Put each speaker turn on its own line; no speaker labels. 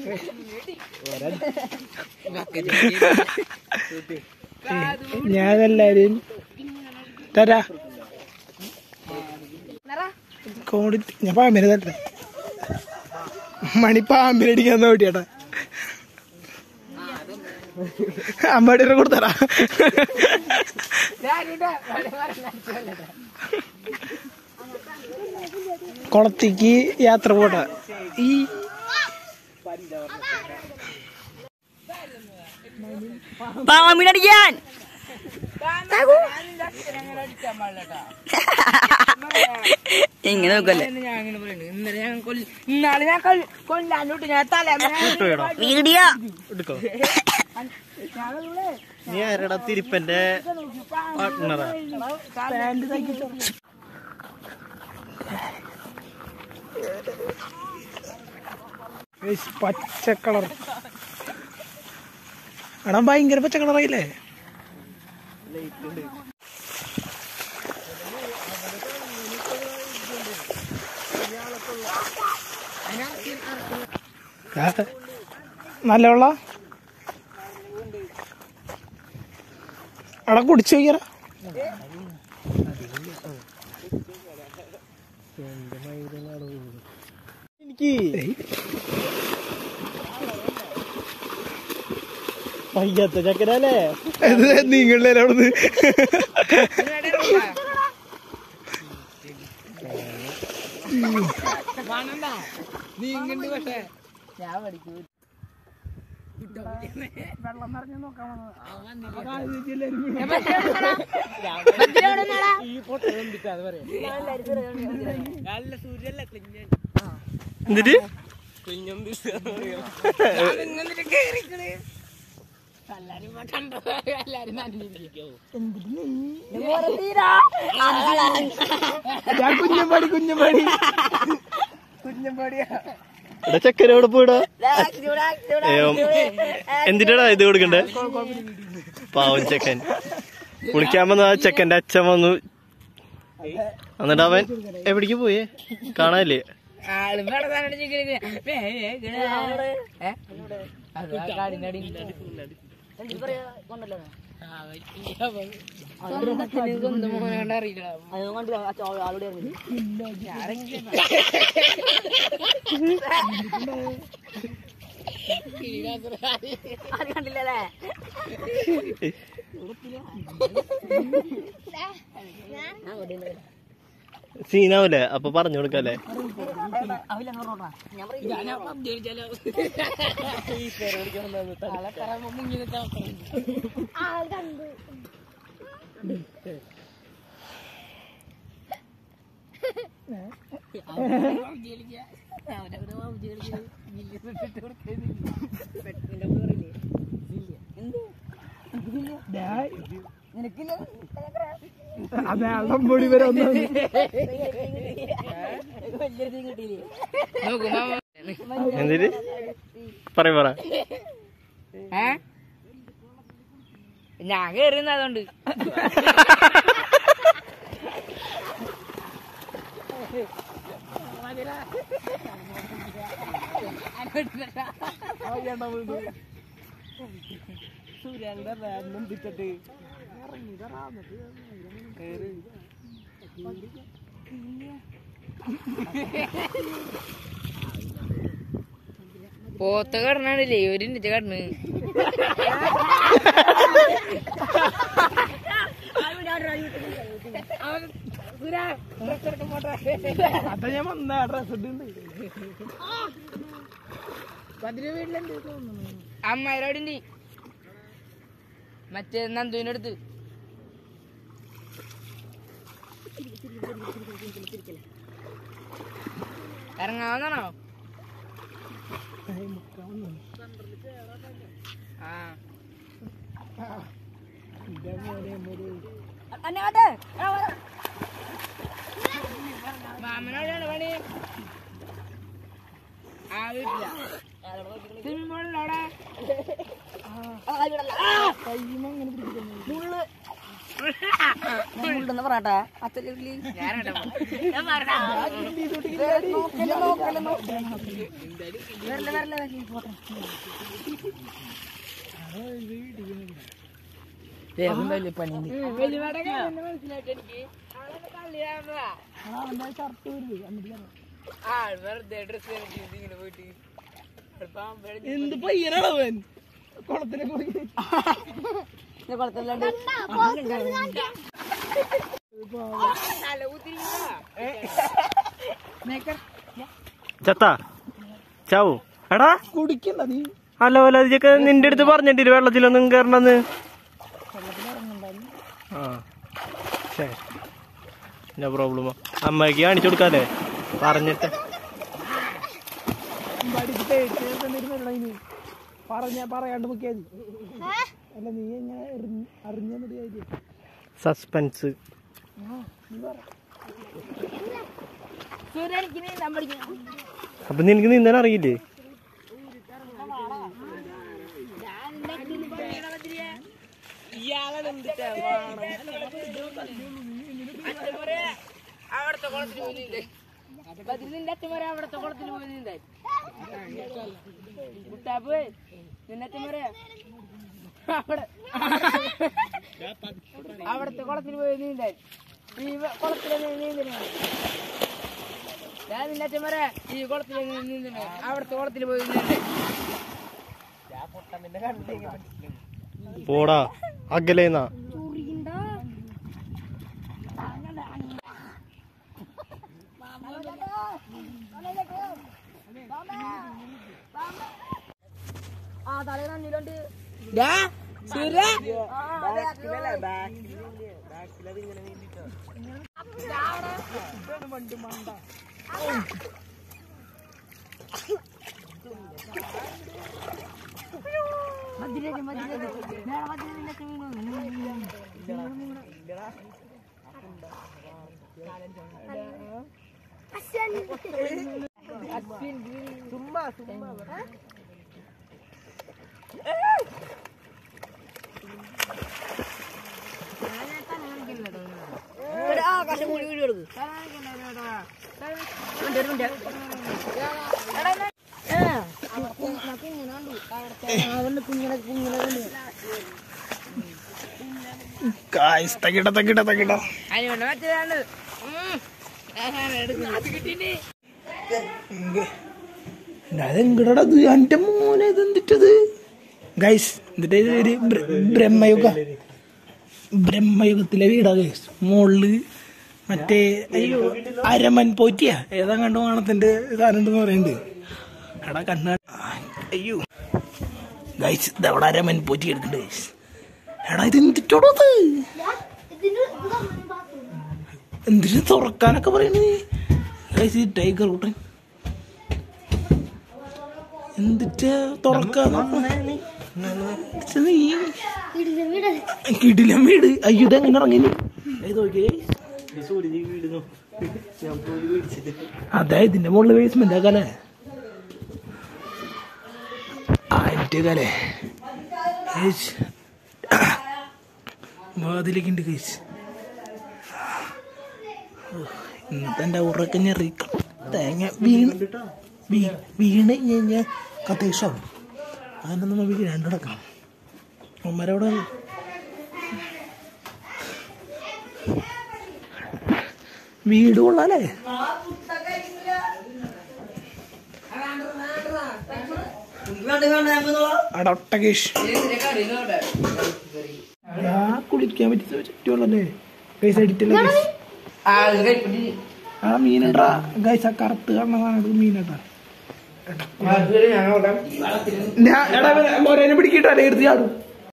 ഞാനെല്ലാരും തരാ കോടി ഞാൻ പാമ്പിനെ തട്ടെ മണി പാമ്പിനടിക്കാൻ നോട്ടിയേട്ടാ അമ്പാടിയുടെ കൊടുത്തറാ കുളത്തേക്ക് യാത്ര പോട്ടെ ഈ
പാമ്പിനടിക്കാൻ ഇങ്ങനെ നോക്കല്ലേ വീഡിയോ
എടുക്കോ നീ ആരടാ തിരുപ്പന്റെ പാർട്ട്ണറാ
പച്ച കളർ എടാ ഭയങ്കര പച്ച കളറായില്ലേ നല്ല വെള്ള എടാ കുടിച്ചു നോക്കിയാ എനിക്ക്
വയ്യാത്ത ചക്കരല്ലേ
നിങ്ങളുടെ അവിടുന്ന് വെള്ളം നിറഞ്ഞു നോക്കാൻ
എന്നിട്ട് ചക്കരോടെ പോയിടാ എന്തിനാടാ ഇത് കൊടുക്കണ്ടേ പാവം ചെക്കൻ കുളിക്കാൻ വന്ന ആ ചെക്കന്റെ അച്ഛൻ വന്നു എന്നിട്ട് അവൻ എവിടേക്ക് പോയേ കാണാല്ലേ
കണ്ടില്ലല്ലേ
സീനാവൂലേ അപ്പൊ പറഞ്ഞു കൊടുക്കല്ലേ
പൊടി വരെ
എന്തിന് പറ
ഞാൻ കേറുന്ന അതുകൊണ്ട്
സൂര്യന്റെ ബാഗും തിട്ടിട്ട്
പോത്ത കടനാണില്ലേ ഒരു ഇന്നിട്ട് കടന്ന്
അതാ ഞാൻ വന്ന ഡ്രസ് ഇട്ടുണ്ട് വീട്ടിലുണ്ട്
അമ്മരോടിണ്ട് മറ്റേ നന്ദുവിന്റെ അടുത്ത് ഇറങ്ങാവുന്നാണോ മാമനോടാണ് പണി ആ വീട്ടില സ്വിമ്മിംഗ് പൂളിൽ അവിടെ പറയാട്ടാ അച്ഛൻ
എന്ത് പയ്യനാണവൻ കുളത്തിലെ പോയി
കുളത്തിലുണ്ട്
ചത്ത ചാവൂ എടാ
കുടിക്കണ്ട നീ
അല്ല വല്ല ഇതൊക്കെ നിന്റെ അടുത്ത് പറഞ്ഞിട്ടില്ല വെള്ളത്തിലൊന്നും കയറണമെന്ന്. ആ ശരി നോ പ്രോബ്ലം. അമ്മയ്ക്ക് കാണിച്ചു കൊടുക്കാല്ലേ പറഞ്ഞിട്ട്.
പറയാണ്ട് നോക്കിയാൽ അല്ല നീ എങ്ങനെ അറിഞ്ഞ
സസ്പെൻസ്. അപ്പൊ നിനക്ക് നീന്താൻ അറിയില്ലേ?
അവിടുത്തെ കുളത്തിൽ പോയി നീന്തേ നിന്റെ അച്ഛന്മാരെ അവിടുത്തെ കുളത്തിൽ പോയി നീന്തേ കുട്ടാപ്പ് നിന്റെ അച്ഛന്മാരെ അവിടുത്തെ കുളത്തിൽ പോയി നീന്തേ ഈ കുളത്തിലെ നീന്തിന് ഞാൻ നിന്റെ അച്ഛന്മാരെ ഈ കുളത്തിൽ നീന്തിന് അവിടുത്തെ കുളത്തിൽ പോയി നീന്തേ
പോടാ അകലേന്നാ.
ആകാശം കൂടി വീട് കൊടുക്കും അതിനുകൊണ്ട് മറ്റേതാണ്
അതെങ്കടത് എന്റെ മോനെ ഇതെന്തിട്ടത് ഗൈസ് എന്നിട്ട് ഒരു ബ്രഹ്മയുഗത്തിലെ വീടാ ഗൈസ്. മോളില് മറ്റേ അയ്യോ അരമൻ പോറ്റിയാ ഏതാ കണ്ടു കാണത്തിന്റെ സാധനം ഉണ്ടെന്ന് പറയുന്നുണ്ട്. എടാ കണ്ണ അയ്യോ ഗൈസ് ഇതവിടെ അരമൻ പോറ്റി എടുക്കണ്ട് ഗൈസ്. എടാ ഇത് എന്തിട്ടോടത് എന്തിനു തുറക്കാനൊക്കെ പറയണേ ഗൈസ്. ഈ ടൈഗർ കൂട്ടൻ എന്തിട്ട് തുറക്കാന്ന് കിടിലം വീട്. അയ്യോ ഇതെങ്ങനെ ഇറങ്ങി അതെ ഇതിന്റെ മുകളിൽ ബേസ്മെന്റ് ആക്കാലേ ആയിട്ടേക്കാലേ വാതിലേക്ക് ഉണ്ട് കേസ്. ഇന്നത്തെ എൻ്റെ ഉറക്കം ഞെറിയിക്കാം. തേങ്ങ വീണ് കഴിഞ്ഞാൽ കത്തേശാവും. അതിനെ നമ്മൾ വീഴാണ്ട് കിടക്കണം. അമ്മരവിടെ വീട് കൊള്ളാലേ. അടൊട്ടകേഷ് ഞാൻ കുളിക്കാൻ പറ്റിയ ചുറ്റുള്ളല്ലേ പൈസ അടിച്ചല്ലേ. ആ മീനട്ടാ ഗൈസ്. ആ കറുത്ത് കാണുന്ന സാധനം മീനട്ടാ. എടാ പിടിക്കിട്ടാ എടുത്ത് ചാടും.